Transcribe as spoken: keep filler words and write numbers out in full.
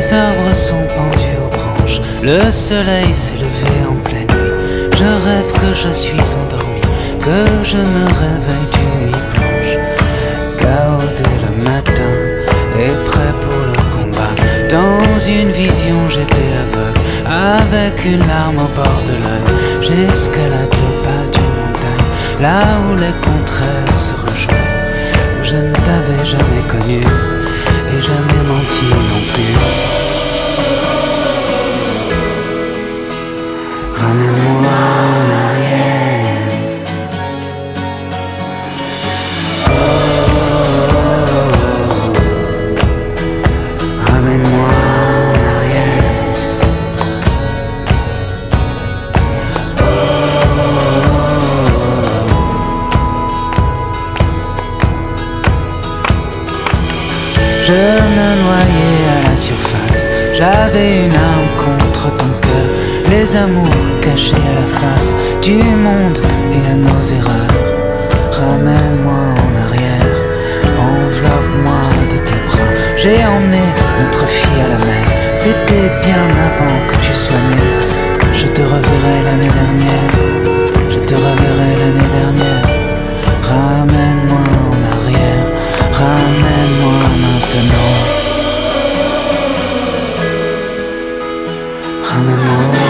Les arbres sont pendus aux branches, le soleil s'est levé en pleine nuit. Je rêve que je suis endormi, que je me réveille d'une nuit blanche. K O dès le matin et prêt pour le combat. Dans une vision j'étais aveugle, avec une larme au bord de l'œil. J'escalade le bas d'une montagne, là où les contraires se rejoignent, où je ne t'avais jamais connu et jamais menti non plus. Ramène-moi en arrière. Oh, oh, oh, oh. Ramène-moi en arrière. Oh, oh, oh. Je me noyais à la surface, j'avais une arme contre ton cœur. Les amours cachés à la face du monde et à nos erreurs. Ramène-moi en arrière, enveloppe-moi de tes bras. J'ai emmené notre fille à la mer, c'était bien avant que tu sois né. Je te reverrai l'année dernière, je te reverrai l'année dernière. Ramène-moi en arrière, ramène-moi maintenant. Ramène-moi.